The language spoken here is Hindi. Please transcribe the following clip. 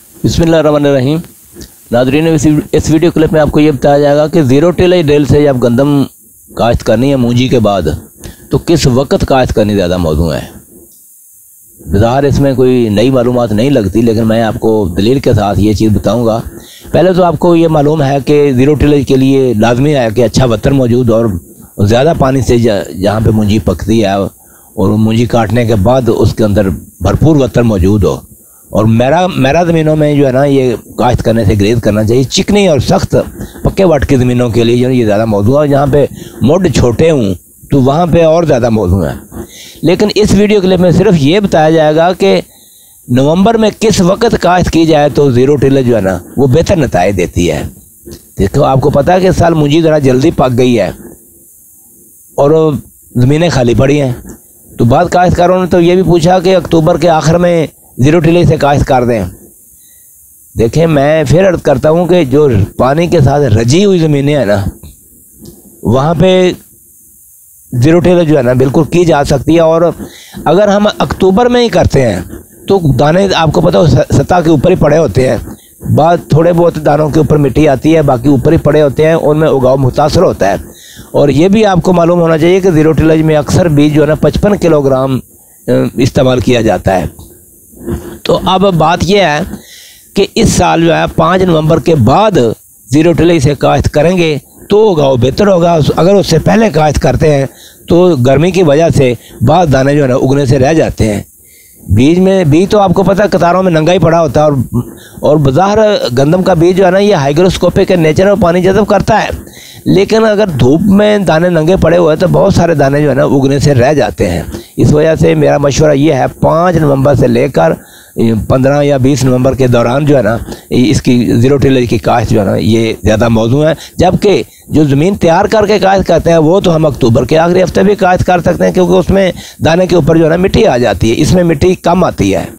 बिस्मिल्लाहिर्रहमानिर्रहीम। नाज़रीन, इस वीडियो क्लिप में आपको ये बताया जाएगा कि ज़ीरो टिलेज ड्रिल से जब गंदम काश्त करनी है मूंजी के बाद तो किस वक्त काश्त करनी ज़्यादा मौजू है। ज़ाहिर इसमें कोई नई मालूमात नहीं लगती, लेकिन मैं आपको दलील के साथ ये चीज़ बताऊंगा। पहले तो आपको ये मालूम है कि ज़ीरो टिलेज के लिए लाजमी है कि अच्छा वत्तर मौजूद और ज़्यादा पानी से जहाँ पे मूंजी पकती है और मूंजी काटने के बाद उसके अंदर भरपूर वत्तर मौजूद हो। और मेरा ज़मीनों में जो है ना ये काश्त करने से ग्रेज़ करना चाहिए। चिकनी और सख्त पक्के वाट की ज़मीनों के लिए जो ये ज़्यादा मौजू है, जहाँ पे मुड छोटे हों तो वहाँ पे और ज़्यादा मौजू है। लेकिन इस वीडियो क्लिप में सिर्फ ये बताया जाएगा कि नवंबर में किस वक्त काश्त की जाए तो ज़ीरो टिलेज जो है ना वो बेहतर नताइज देती है। देखो, आपको पता है कि इस साल मूंजी ज़रा जल्दी पक गई है और ज़मीनें खाली पड़ी हैं। तो बाद काश्तकारों ने तो ये भी पूछा कि अक्टूबर के आखिर में ज़ीरो टिलेज से काश्त कर दें। देखें, मैं फिर अर्ज करता हूँ कि जो पानी के साथ रजी हुई ज़मीनें हैं ना वहाँ पे ज़ीरो टिलेज जो है ना बिल्कुल की जा सकती है। और अगर हम अक्टूबर में ही करते हैं तो दाने आपको पता हो सतह के ऊपर ही पड़े होते हैं। बाद थोड़े बहुत दानों के ऊपर मिट्टी आती है, बाकी ऊपर ही पड़े होते हैं, उनमें उगाव मुतासर होता है। और ये भी आपको मालूम होना चाहिए कि ज़ीरो टिलेज में अक्सर बीज जो है ना 55 किलोग्राम इस्तेमाल किया जाता है। तो अब बात यह है कि इस साल जो है 5 नवंबर के बाद ज़ीरो टिलेज से काश्त करेंगे तो उगाव बेहतर होगा। अगर उससे पहले काश्त करते हैं तो गर्मी की वजह से बाद दाने जो है ना उगने से रह जाते हैं। बीज तो आपको पता है कतारों में नंगा ही पड़ा होता है और बाहर गंदम का बीज जो है ना ये हाइग्रोस्कोपिक नेचर और पानी जज़ब करता है। लेकिन अगर धूप में दाने नंगे पड़े हुए हैं तो बहुत सारे दाने जो है ना उगने से रह जाते हैं। इस वजह से मेरा मशवरा ये है 5 नवंबर से लेकर 15 या 20 नवंबर के दौरान जो है ना इसकी ज़ीरो टिलेज की काश्त जो है ना ये ज़्यादा मौजू है। जबकि जो ज़मीन तैयार करके काश्त करते हैं वो तो हम अक्टूबर के आखिरी हफ्ते भी काश्त कर सकते हैं, क्योंकि उसमें दाने के ऊपर जो है ना मिट्टी आ जाती है, इसमें मिट्टी कम आती है।